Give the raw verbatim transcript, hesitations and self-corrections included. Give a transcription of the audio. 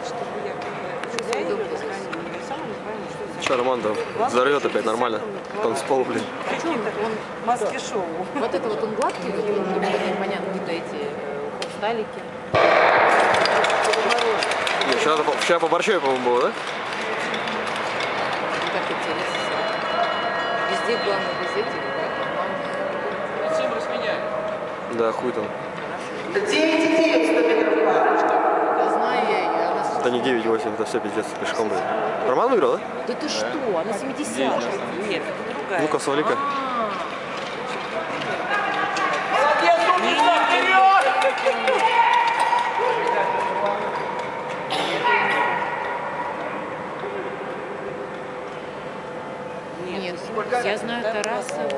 Че, Роман, да взорвет опять нормально. Он спал, блин. Он маски-шоу. Вот это вот он гладкий, вот непонятно, какие-то эти хрусталики. Вчера, вчера по Борщеве, по-моему, было, да? Как интересно. Везде главное, везде Всем разменяли. Да, хуй там. девять девять сто метров парочка. Я знаю, я, я, она... Это не девять восемь, это все пиздец, пешком, блин. Роман выиграл, да? Да ты что, она семидесятая. Нет, это другая. Ну-ка, Савлика. Нет, я знаю Тарасову.